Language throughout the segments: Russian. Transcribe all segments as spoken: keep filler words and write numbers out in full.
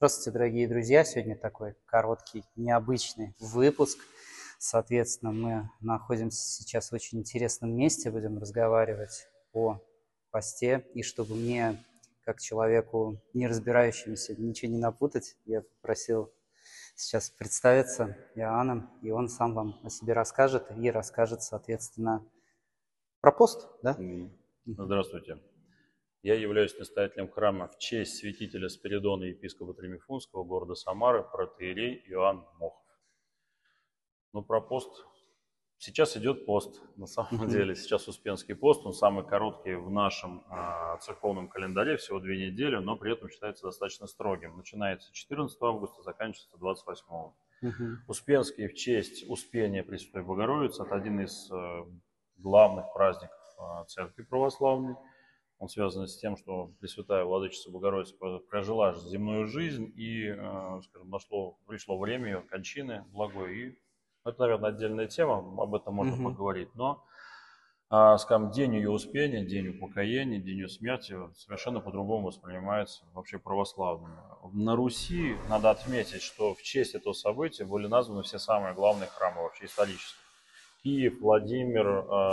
Здравствуйте, дорогие друзья! Сегодня такой короткий, необычный выпуск. Соответственно, мы находимся сейчас в очень интересном месте, будем разговаривать о посте. И чтобы мне, как человеку, не разбирающемуся, ничего не напутать, я попросил сейчас представиться Иоанном, и он сам вам о себе расскажет и расскажет, соответственно, про пост, да? Здравствуйте. Я являюсь настоятелем храма в честь святителя Спиридона епископа Тремифунского города Самары, протоиерей Иоанн Мохов. Ну, про пост. Сейчас идет пост, на самом деле. Сейчас Успенский пост, он самый короткий в нашем а, церковном календаре, всего две недели, но при этом считается достаточно строгим. Начинается четырнадцатого августа, заканчивается двадцать восьмого. Угу. Успенский в честь Успения Пресвятой Богородицы, это один из э, главных праздников э, Церкви Православной. Он связан с тем, что Пресвятая Владычица Богородица прожила земную жизнь и, э, скажем, нашло, пришло время ее кончины благой. И это, наверное, отдельная тема, об этом можно Угу. поговорить. Но, э, скажем, день ее Успения, день упокоения, день ее смерти совершенно по-другому воспринимается вообще православными. На Руси надо отметить, что в честь этого события были названы все самые главные храмы вообще исторические. Киев, Владимир,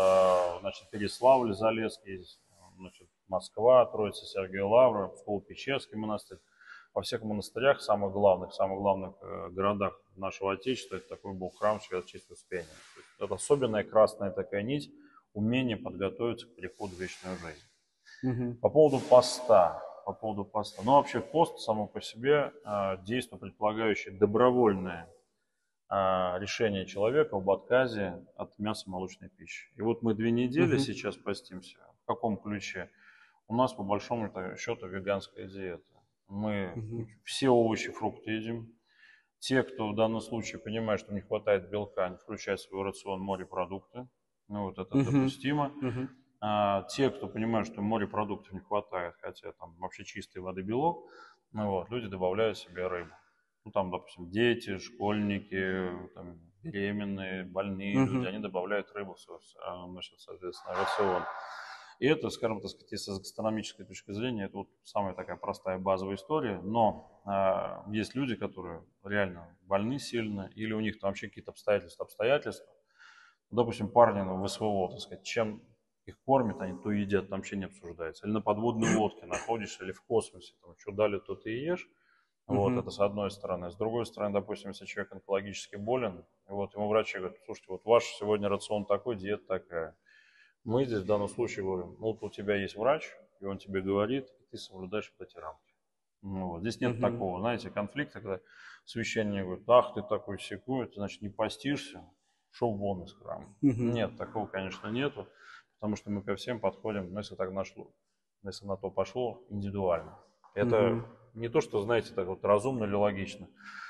э, значит, Переславль, Залесский, значит, Москва, Троица Сергия Лавра, Псково-Печерский монастырь. Во всех монастырях, самых главных, самых главных э, городах нашего Отечества, это такой был храм Свято-Чистого Успения. Это особенная красная такая нить, умение подготовиться к переходу в вечную жизнь. Угу. По поводу поста. По поводу поста. Ну, вообще пост само по себе э, действие, предполагающее добровольное э, решение человека об отказе от мясо-молочной пищи. И вот мы две недели Угу. сейчас постимся. В каком ключе? У нас, по большому счету, веганская диета. Мы Угу. все овощи, фрукты едим. Те, кто в данном случае понимает, что не хватает белка, они включают в свой рацион морепродукты. Ну, вот это Угу. допустимо. Угу. А те, кто понимает, что морепродуктов не хватает, хотя там вообще чистой воды белок, ну, вот, люди добавляют себе рыбу. Ну, там, допустим, дети, школьники, там, беременные, больные люди, Угу. они добавляют рыбу в свой, значит, соответственно, рацион. И это, скажем так сказать, с гастрономической точки зрения, это вот самая такая простая базовая история. Но э, есть люди, которые реально больны сильно, или у них там вообще какие-то обстоятельства, обстоятельства. Допустим, парни на ВСВО, так сказать, чем их кормят, они то едят, там вообще не обсуждается. Или на подводной лодке находишься, или в космосе, там, что дали, то ты и ешь. Вот, Угу. это с одной стороны. С другой стороны, допустим, если человек онкологически болен, и вот ему врачи говорят: слушайте, вот ваш сегодня рацион такой, диета такая. Мы здесь в данном случае говорим: ну, вот у тебя есть врач, и он тебе говорит, и ты соблюдаешь вот эти рамки. Ну, вот. Здесь нет Угу. такого, знаете, конфликта, когда священник говорит: ах, ты такой секуй, ты, значит, не постишься, шел вон из храма. Угу. Нет, такого, конечно, нету, потому что мы ко всем подходим, ну, если так нашло, если на то пошло, индивидуально. Это Угу. не то, что, знаете, так вот разумно или логично.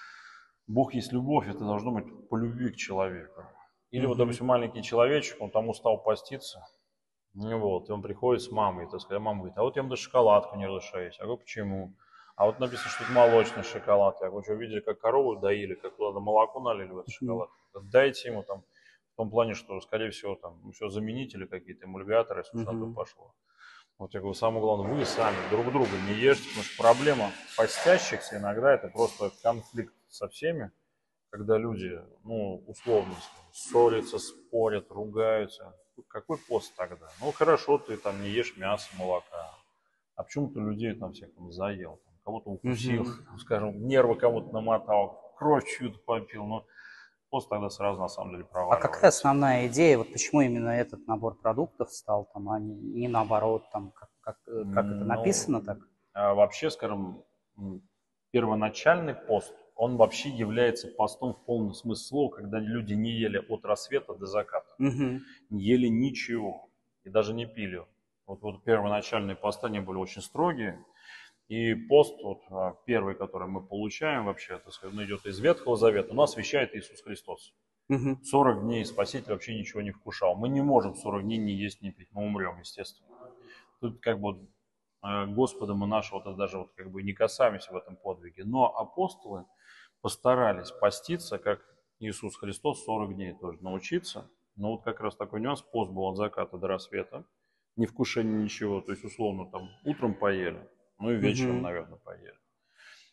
Бог есть любовь, это должно быть по любви к человеку. Или вот, Угу. допустим, маленький человечек, он там устал поститься, ну вот, и он приходит с мамой, так сказать, мама говорит: а вот я ему даже шоколадку не разрешаюсь. Я говорю: почему? А вот написано, что это молочный шоколад. Я говорю: что, видели, как корову доили, как туда молоко налили в этот шоколад? Дайте ему там, в том плане, что, скорее всего, там еще заменители какие-то, эмульгаторы, если уж на то Угу. пошло. Вот я говорю, самое главное, вы сами друг друга не ешьте, потому что проблема постящихся иногда это просто конфликт со всеми, когда люди, ну, условно, ссорятся, спорят, ругаются. Какой пост тогда? Ну, хорошо, ты там не ешь мясо, молока. А почему ты людей там всех там заел? Там, кого-то укусил, Угу. скажем, нервы кому-то намотал, кровь чью-то попил. Но пост тогда сразу на самом деле А какая проваливается. основная идея, вот почему именно этот набор продуктов стал там, а не, не наоборот, там, как, как, э, как это Ну, написано так? а вообще, скажем, м, первоначальный пост, он вообще является постом в полном смысле слова, когда люди не ели от рассвета до заката. Угу. Не ели ничего и даже не пили. Вот, вот первоначальные посты, они были очень строгие. И пост, вот, а, первый, который мы получаем вообще, так сказать, он идет из Ветхого Завета, но освящает Иисус Христос. Угу. сорок дней Спаситель вообще ничего не вкушал. Мы не можем сорок дней не есть, не пить, мы умрем, естественно. Тут как бы э, Господа мы нашего вот, даже вот как бы не касаемся в этом подвиге. Но апостолы постарались поститься, как Иисус Христос, сорок дней тоже научиться. Но вот как раз такой нюанс: пост был от заката до рассвета, не вкушение ничего, то есть условно там утром поели, ну и вечером, Угу. наверное, поели.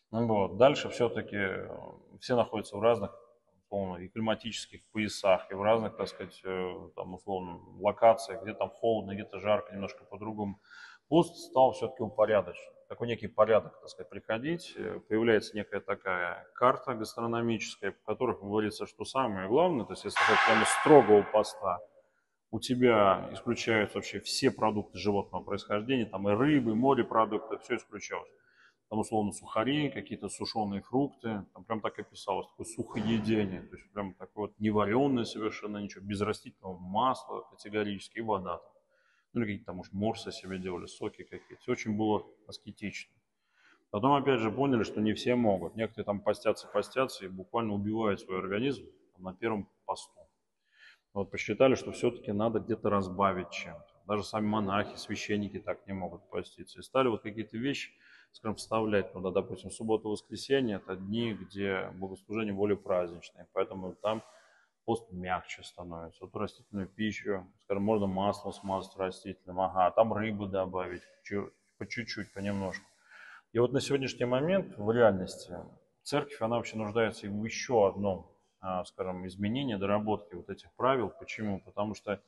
Ну, вот. Дальше все-таки все находятся в разных, условно, и климатических поясах, и в разных, так сказать, э, там, условно, локациях, где там холодно, где-то жарко, немножко по-другому. Пост стал все-таки упорядочен. Такой некий порядок, так сказать, приходить. Э, Появляется некая такая карта гастрономическая, в которой говорится, что самое главное, то есть если сказать прямо строгого поста, у тебя исключаются вообще все продукты животного происхождения, там и рыбы, и морепродукты, все исключалось. Там, условно, сухари, какие-то сушеные фрукты, там прям так и писалось, такое сухоедение, то есть прям такое вот невареное совершенно ничего, без растительного масла категорически, и вода там. Ну, или какие-то там, может, морсы себе делали, соки какие-то. Все очень было аскетично. Потом, опять же, поняли, что не все могут. Некоторые там постятся, постятся и буквально убивают свой организм там, на первом посту. Вот посчитали, что все-таки надо где-то разбавить чем-то. Даже сами монахи, священники так не могут поститься. И стали вот какие-то вещи, скажем, вставлять туда, допустим, суббота-воскресенье, это дни, где богослужение более праздничное, поэтому там пост мягче становится. Вот растительную пищу, скажем, можно масло смазать растительным, ага, там рыбы добавить, по чуть-чуть, понемножку. И вот на сегодняшний момент в реальности церковь, она вообще нуждается в еще одном, а, скажем, изменении, доработке вот этих правил. Почему? Потому что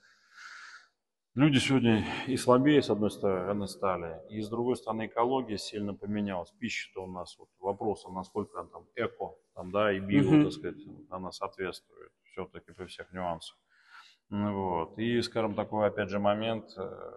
люди сегодня и слабее, с одной стороны, стали, и с другой стороны, экология сильно поменялась. Пища-то у нас, вот, вопрос, а насколько там эко, там, да, и био, так Мгм. сказать, она соответствует все-таки при всех нюансах. Ну, вот. И, скажем, такой, опять же, момент, э,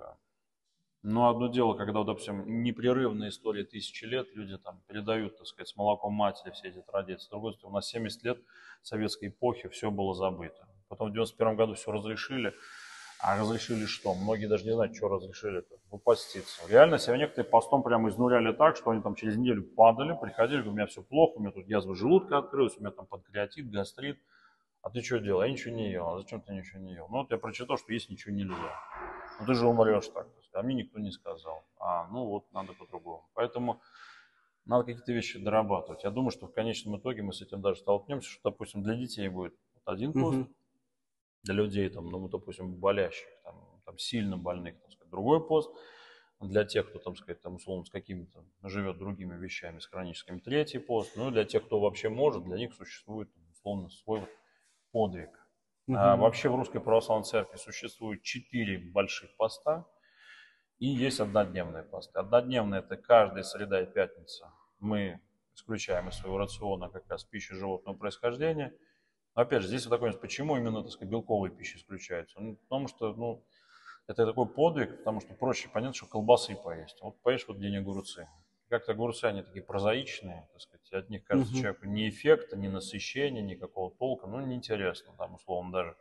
ну, одно дело, когда, допустим, непрерывная история тысячи лет, люди там передают, так сказать, с молоком матери все эти традиции. С другой стороны, у нас семьдесят лет советской эпохи, все было забыто. Потом в девяносто первом году все разрешили. А разрешили что? Многие даже не знают, что разрешили-то. Ну, поститься. Реально себя некоторые постом прямо изнуряли так, что они там через неделю падали, приходили, говорят, у меня все плохо, у меня тут язва желудка открылась, у меня там панкреатит, гастрит. А ты что делал? Я ничего не ел. А зачем ты ничего не ел? Ну, вот я прочитал, что есть ничего нельзя. Ну, ты же умрешь так. А мне никто не сказал. А, ну вот, надо по-другому. Поэтому надо какие-то вещи дорабатывать. Я думаю, что в конечном итоге мы с этим даже столкнемся, что, допустим, для детей будет один пост, Мгм. для людей, там, ну, допустим, болящих, там, там, сильно больных, так сказать, другой пост, для тех, кто, там, сказать, там, условно, с какими-то, живет другими вещами, с хроническими, третий пост, ну, и для тех, кто вообще может, для них существует, условно, свой вот подвиг. А Мгм. вообще в Русской Православной Церкви существует четыре больших поста и есть однодневные посты. Однодневные – это каждая среда и пятница мы исключаем из своего рациона как раз пищу животного происхождения. Но опять же, здесь вот такой вопрос, почему именно, так сказать, белковая пища исключается? Ну, потому что, ну, это такой подвиг, потому что проще понятно, что колбасы поесть. Вот поешь вот день огурцы. Как-то огурцы, они такие прозаичные, так сказать, и от них кажется Мгм. человеку ни эффекта, ни насыщения, никакого толка, ну, неинтересно там, условно, даже.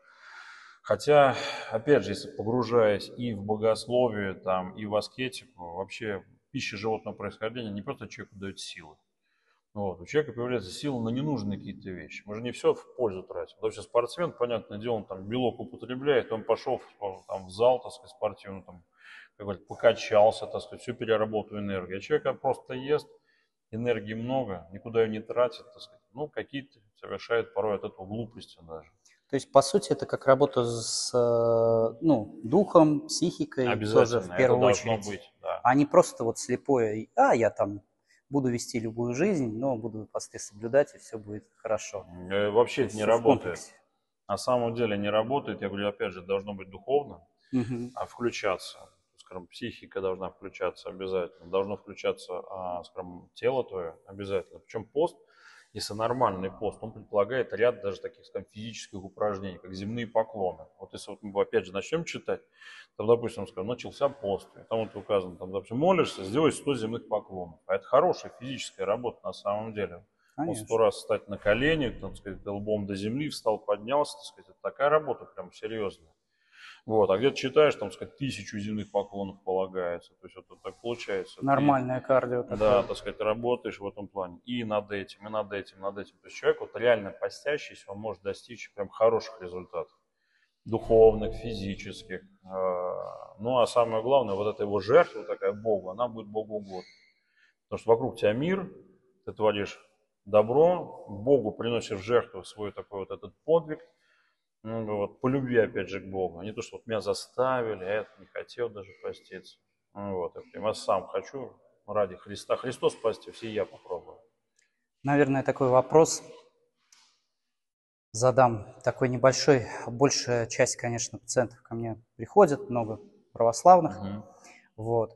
Хотя, опять же, если погружаясь и в богословие, там, и в аскетику, вообще пища животного происхождения не просто человеку дает силы. Вот. У человека появляется сила на ненужные какие-то вещи. Мы же не все в пользу тратим. Вообще спортсмен, понятное дело, он там белок употребляет, он пошел в, там, в зал, так сказать, спортивный, там, как говорят, покачался, так сказать, всю переработаю энергию. А человек просто ест, энергии много, никуда ее не тратит, так сказать. Ну, какие-то совершает порой от этого глупости даже. То есть, по сути, это как работа с, э, ну, духом, психикой тоже в Обязательно, это первую должно очередь, быть, да. а не просто вот слепое, а я там буду вести любую жизнь, но буду посты соблюдать, и все будет хорошо. Э, Вообще То это есть не все в работает. комплексе. На самом деле не работает. Я говорю, опять же, должно быть духовно, Мгм. а включаться. Скажем, психика должна включаться обязательно. Должно включаться, а, скажем, тело твое обязательно. Причем пост, если нормальный пост, он предполагает ряд даже таких, скажем, физических упражнений, как земные поклоны. Вот если вот мы опять же начнем читать, там, допустим, скажем, начался пост, и там вот указано, там, допустим, молишься, сделай сто земных поклонов. А это хорошая физическая работа на самом деле. Вот сто Конечно. раз встать на колени, так сказать, лбом до земли, встал, поднялся, так сказать, это такая работа прям серьезная. Вот, а где-то читаешь, там, сказать, тысячу земных поклонов полагается. То есть вот, вот так получается. Ты, Нормальное кардио да, такое. так сказать, работаешь в этом плане. И над этим, и над этим, и над этим. То есть человек вот реально постящийся, он может достичь прям хороших результатов. Духовных, физических. А, Ну, а самое главное, вот эта его жертва такая Богу, она будет Богу угодна. Потому что вокруг тебя мир, ты творишь добро, Богу приносишь в жертву свой такой вот этот подвиг, ну, вот, по любви, опять же, к Богу. А не то, что вот меня заставили, а я не хотел даже поститься. Ну, вот, я сам хочу ради Христа. Христос спасти, все я попробую. Наверное, такой вопрос задам, такой небольшой. Большая часть, конечно, пациентов ко мне приходит, много православных. Мгм. Вот.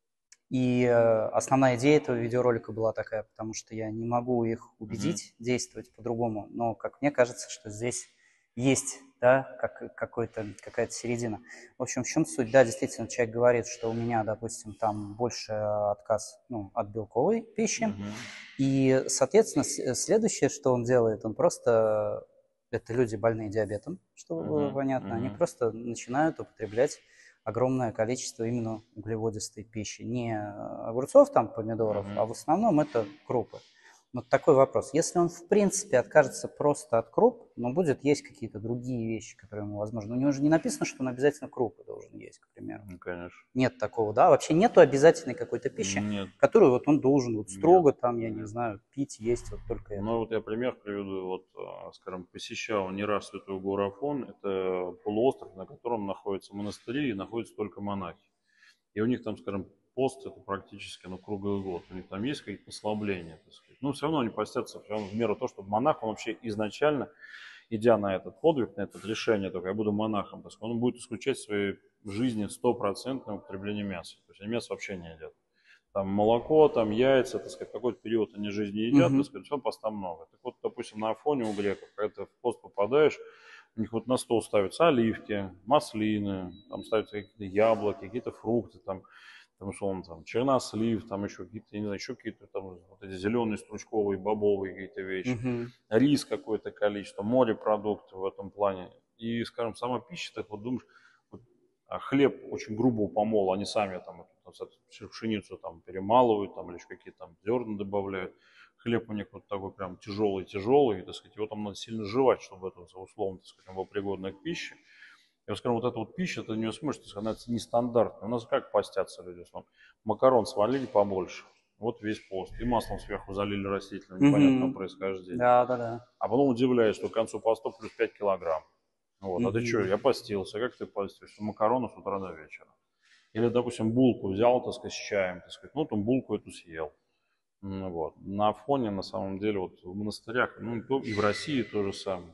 И э, основная идея этого видеоролика была такая, потому что я не могу их Мгм. убедить действовать по-другому, но, как мне кажется, что здесь есть, да, как, какой-то, какая-то середина. В общем, в чем суть? Да, действительно, человек говорит, что у меня, допустим, там больше отказ, ну, от белковой пищи, Мгм. и, соответственно, с- следующее, что он делает, он просто, это люди больные диабетом, чтобы было Мгм. понятно, они Мгм. просто начинают употреблять огромное количество именно углеводистой пищи. Не огурцов, там, помидоров, а Мгм. в основном это крупы. Вот такой вопрос. Если он, в принципе, откажется просто от круп, но будет есть какие-то другие вещи, которые ему возможны. У него же не написано, что он обязательно крупы должен есть, к примеру. Ну, конечно. Нет такого, да? Вообще нету обязательной какой-то пищи, Нет, которую вот он должен вот нет, строго там, я не нет. знаю, пить, есть вот только это. Ну, вот я пример приведу. Вот, а, скажем, посещал не раз Святой Гор Афон. Это полуостров, на котором находятся монастыри и находятся только монахи. И у них там, скажем, пост это практически ну, круглый год. У них там есть какие-то послабления, так сказать. Но все равно они постятся все равно в меру того, чтобы монах, он вообще изначально, идя на этот подвиг, на это решение, только я буду монахом, так сказать, он будет исключать в своей жизни стопроцентное употребление мяса. То есть они мясо вообще не едят. Там молоко, там яйца, так сказать, какой-то период они жизни едят, так Мгм. сказать, все поста много. Так вот, допустим, на Афоне у греков, когда ты в пост попадаешь, у них вот на стол ставятся оливки, маслины, там ставятся какие-то яблоки, какие-то фрукты, там, там, условно, там, чернослив, там еще какие-то, я не знаю, еще какие-то там вот эти зеленые, стручковые, бобовые какие-то вещи, Мгм. рис какое-то количество, морепродукты в этом плане. И, скажем, сама пища, так вот думаешь, вот, а хлеб очень грубо помол, они сами там эту, там, пшеницу там перемалывают, там, или еще какие-то там зерна добавляют. Хлеб у них вот такой прям тяжелый-тяжелый, так сказать, его там надо сильно жевать, чтобы это условно, так сказать, он был пригодный к пище. Я бы сказал, вот эта вот пища, ты не сможешь, так сказать, она нестандартная. У нас как постятся люди? Условно? Макарон свалили побольше, вот весь пост. И маслом сверху залили растительным, непонятного Мгм. происхождения. Да, да, да. А потом удивляюсь, что к концу поста плюс пять килограмм. Вот. А ты что, Мгм. я постился, как ты постишься? Макароны с утра до вечера. Или, допустим, булку взял, так сказать, с чаем, так сказать, ну, там булку эту съел. Ну, вот. На фоне, на самом деле, вот в монастырях, ну, и в России то же самое.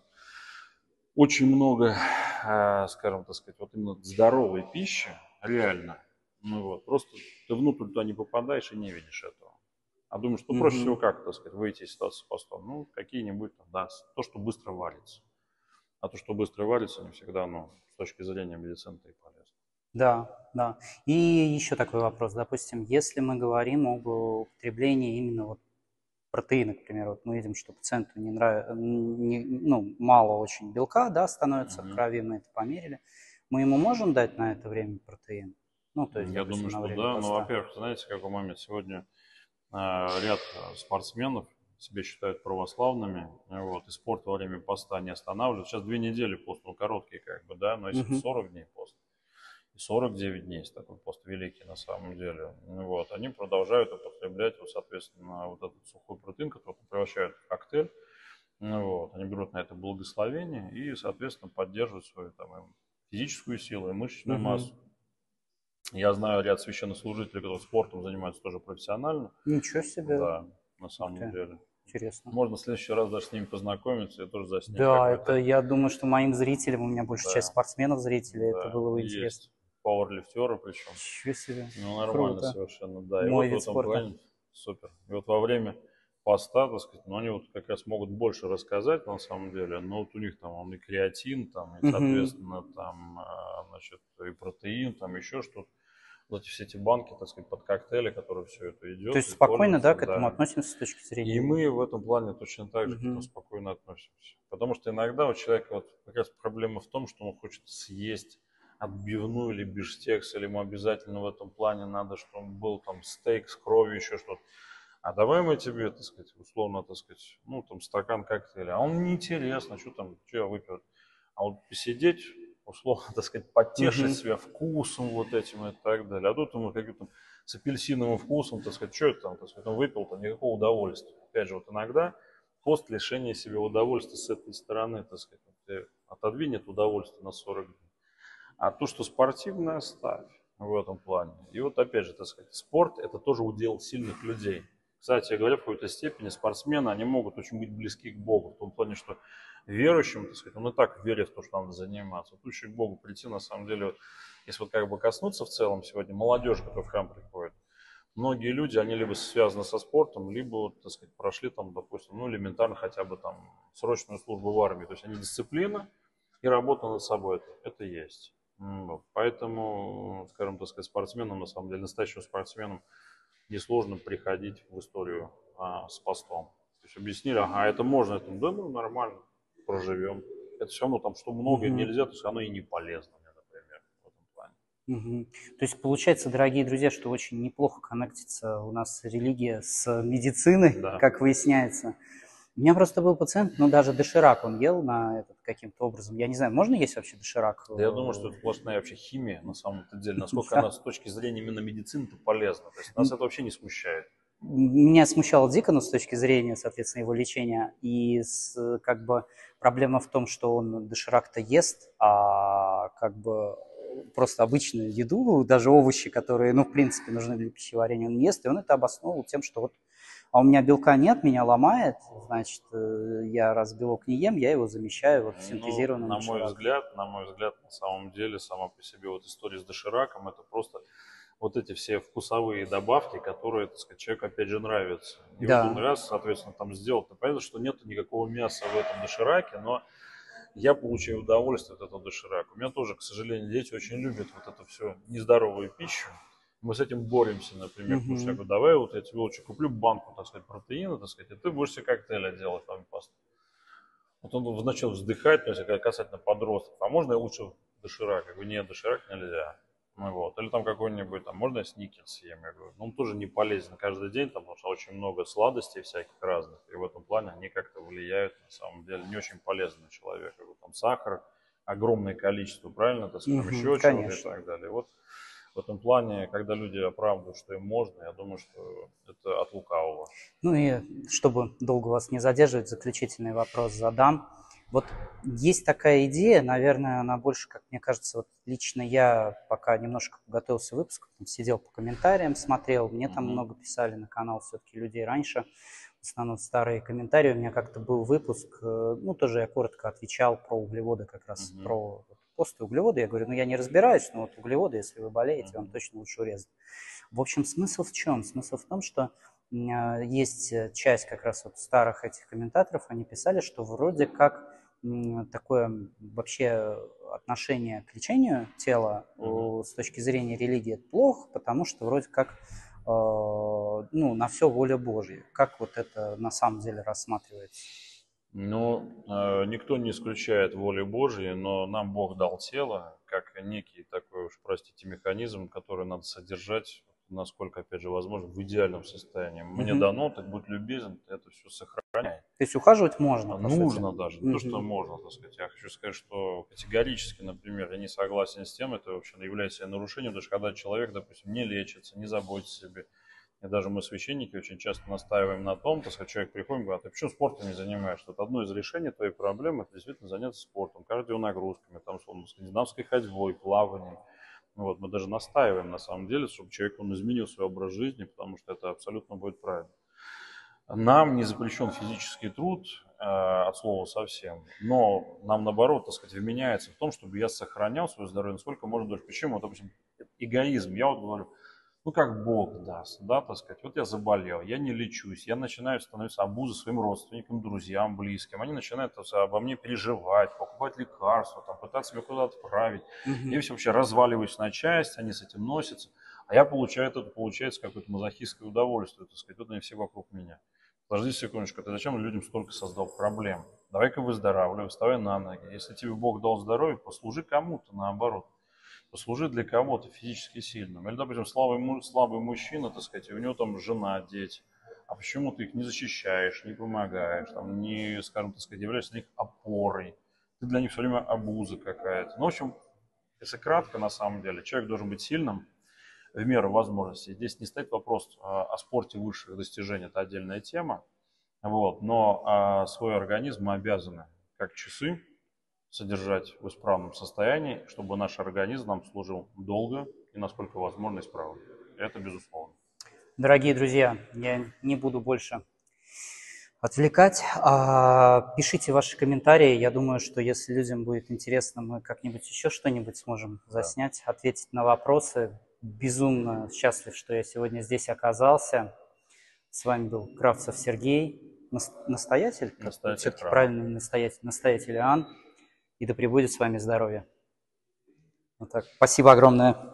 Очень много, а, скажем, так сказать, вот именно здоровой пищи, реально. Ну вот, просто ты внутрь туда не попадаешь и не видишь этого. А думаешь, ну проще всего Мгм. как, так сказать, выйти из ситуации с постом? Ну, какие-нибудь там, да, то, что быстро варится. А то, что быстро варится, не всегда, ну, с точки зрения медицины и полезно. Да, да. И еще такой вопрос. Допустим, если мы говорим об употреблении именно вот протеина, к примеру, вот мы видим, что пациенту не нравится, ну, мало очень белка, да, становится в Мгм. крови, мы это померили. Мы ему можем дать на это время протеин? Ну, то есть, Я думаю, допустим, на что время да. Но, поста. во-первых, знаете, какой момент? Сегодня а, ряд а, спортсменов себя считают православными, а, вот, и спорт во время поста не останавливают. Сейчас две недели пост, ну, короткий как бы, да, но если Мгм. сорок дней пост, и сорок девять дней, есть такой пост великий на самом деле, ну, вот, они продолжают употреблять, вот, соответственно, вот этот сухой протеин, который превращают в коктейль, ну, вот, они берут на это благословение и, соответственно, поддерживают свою там, и физическую силу и мышечную Мгм. массу. Я знаю ряд священнослужителей, которые спортом занимаются тоже профессионально. Ничего себе. Да, на Ух самом ты, деле. интересно. Можно в следующий раз даже с ними познакомиться, я тоже заснять Да, это какой-то. я думаю, что моим зрителям, у меня большая часть Да, спортсменов зрителей, это да, было бы интересно. есть. Пауэрлифтеры причем. Ничего себе. Ну, нормально Круто. совершенно, да. И Мой вот в вид этом спорта. плане супер. И вот во время поста, так сказать, ну, они вот как раз могут больше рассказать на самом деле, но вот у них там он и креатин, там, и, Мгм. соответственно, там, а, значит, и протеин, там еще что-то. Вот эти все эти банки, так сказать, под коктейли, которые все это То идет, есть спокойно, да, используется, к этому да. относимся с точки И зрения. мы в этом плане точно так же к этому Мгм. спокойно относимся. Потому что иногда у человека вот как раз проблема в том, что он хочет съесть отбивную или бифштекс, или ему обязательно в этом плане надо, чтобы он был там стейк с кровью, еще что-то. А давай мы тебе, так сказать, условно, так сказать, ну, там, стакан коктейля. А он неинтересно, что там, что я выпил. А вот посидеть, условно, так сказать, потешить Мгм. себя вкусом вот этим и так далее. А тут ему каким-то с апельсиновым вкусом, так сказать, что это там, так сказать, он выпил, там никакого удовольствия. Опять же, вот иногда пост лишения себе удовольствия с этой стороны, так сказать, ты отодвинь это удовольствие на сорок дней. А то, что спортивное, оставь в этом плане. И вот опять же, так сказать, спорт – это тоже удел сильных людей. Кстати говоря, в какой-то степени спортсмены, они могут очень быть близки к Богу, в том плане, что верующим, так сказать, он и так верит в то, что надо заниматься. Вот лучше к Богу прийти, на самом деле, вот, если вот как бы коснуться в целом сегодня молодежь, которая в храм приходит, многие люди, они либо связаны со спортом, либо, вот, так сказать, прошли там, допустим, ну, элементарно хотя бы там срочную службу в армии. То есть они дисциплина и работа над собой, это, это есть. Вот. Поэтому, скажем, так сказать, спортсменам, на самом деле, настоящим спортсменам несложно приходить в историю а, с постом. То есть объяснили, ага, это можно, это, да, ну, нормально, проживем. Это все равно там, что много Мгм. нельзя, то есть оно и не полезно мне, например, в этом плане. Мгм. То есть получается, дорогие друзья, что очень неплохо коннектится у нас религия с медициной, Да. как выясняется. У меня просто был пациент, ну даже доширак он ел на этот каким-то образом. Я не знаю, можно есть вообще доширак? Да я думаю, что это сплошная вообще химия на самом-то деле, насколько Да. она с точки зрения именно медицины-то полезна. То есть нас это вообще не смущает. Меня смущало дико, но с точки зрения, соответственно, его лечения. И с, как бы проблема в том, что он доширак-то ест, а как бы просто обычную еду, даже овощи, которые, ну, в принципе, нужны для пищеварения, он не ест. И он это обосновывал тем, что вот, а у меня белка нет, меня ломает, значит, э, я раз белок не ем, я его замещаю вот Ну, синтезированным на мой дошираком. взгляд, на мой взгляд, на самом деле, сама по себе вот история с дошираком, это просто вот эти все вкусовые добавки, которые, так сказать, человеку опять же нравятся. И вот он Да, раз, соответственно, там сделал, то понятно, что нет никакого мяса в этом дошираке, но я получаю удовольствие от этого доширака. У меня тоже, к сожалению, дети очень любят вот эту всю нездоровую пищу. Мы с этим боремся, например, потому что я мгм. говорю, давай вот я тебе лучше куплю банку, так сказать, протеина, так сказать, и ты будешь себе коктейли делать там пасту. Вот он начал вздыхать, то есть касательно подростков, а можно я лучше доширак? Я говорю, нет, доширак нельзя. Ну вот. Или там какой-нибудь, там, можно я сникерс съем? Я говорю, ну он тоже не полезен каждый день, там, потому что очень много сладостей всяких разных, и в этом плане они как-то влияют, на самом деле, не очень полезно на человека. Я говорю, там сахар, огромное количество, правильно, так скажем, Мгм, еще чего-то и конечно. так далее. Вот в этом плане, когда люди оправдывают, что им можно, я думаю, что это от лукавого. Ну и чтобы долго вас не задерживать, заключительный вопрос задам. Вот есть такая идея, наверное, она больше, как мне кажется, вот лично я пока немножко готовился к выпуску, там сидел по комментариям, смотрел, мне там Мгм. много писали на канал все-таки людей раньше, в основном старые комментарии. У меня как-то был выпуск, э, ну тоже я коротко отвечал про углеводы, как раз Мгм. про вот посты углеводы. Я говорю, ну я не разбираюсь, но вот углеводы, если вы болеете, вам Мгм. точно лучше урезать. В общем, смысл в чем? Смысл в том, что есть часть как раз вот старых этих комментаторов, они писали, что вроде как такое вообще отношение к лечению тела Мгм. с точки зрения религии это плохо, потому что вроде как э, ну, на все воля Божья. Как вот это на самом деле рассматривается? Ну, э, никто не исключает воли Божьей, но нам Бог дал тело, как некий такой уж, простите, механизм, который надо содержать, насколько, опять же, возможно, в идеальном состоянии. Мне Мгм. дано, так будь любезен, ты это все сохраняй. То есть ухаживать можно, А по сути. нужно даже, не то, что Мгм. можно, так сказать. Я хочу сказать, что категорически, например, я не согласен с тем, это вообще является нарушением, потому что когда человек, допустим, не лечится, не заботится о себе, и даже мы, священники, очень часто настаиваем на том, так сказать, человек приходит и говорит, а ты почему спортом не занимаешься? Вот одно из решений твоей проблемы – это действительно заняться спортом, кардионагрузками, там, условно, скандинавской ходьбой, плаванием. Ну вот, мы даже настаиваем, на самом деле, чтобы человек, он изменил свой образ жизни, потому что это абсолютно будет правильно. Нам не запрещен физический труд, э, от слова совсем, но нам, наоборот, так сказать, вменяется в том, чтобы я сохранял свое здоровье насколько можно дольше. Почему? Вот, допустим, эгоизм. Я вот говорю, ну, как Бог даст, да, так сказать. Вот я заболел, я не лечусь, я начинаю становиться обузой своим родственникам, друзьям, близким. Они начинают обо мне переживать, покупать лекарства, там, пытаться меня куда-то отправить. Я Мгм. весь вообще разваливаюсь на части, они с этим носятся. А я получаю это, получается, какое-то мазохистское удовольствие, так сказать. Вот они все вокруг меня. Подожди секундочку, ты зачем людям столько создал проблем? Давай-ка выздоравливай, вставай на ноги. Если тебе Бог дал здоровье, послужи кому-то, наоборот. Послужи для кого-то физически сильным. Или, допустим, слабый, слабый мужчина, так сказать, и у него там жена, дети. А почему ты их не защищаешь, не помогаешь, там, не, скажем так сказать, являешься для них опорой? Ты для них все время обуза какая-то. Ну, в общем, если кратко, на самом деле, человек должен быть сильным в меру возможностей. Здесь не стоит вопрос а, о спорте высших достижений, это отдельная тема. Вот, но а, свой организм мы обязаны, как часы, содержать в исправном состоянии, чтобы наш организм нам служил долго и, насколько возможно, исправно. Это безусловно. Дорогие друзья, я не буду больше отвлекать. А, пишите ваши комментарии. Я думаю, что если людям будет интересно, мы как-нибудь еще что-нибудь сможем заснять, ответить на вопросы. Безумно счастлив, что я сегодня здесь оказался. С вами был Кравцев Сергей, настоятель, Настоятель все-таки храма. правильный настоятель, настоятель Иоанн. И да пребудет с вами здоровье. Вот так. Спасибо огромное.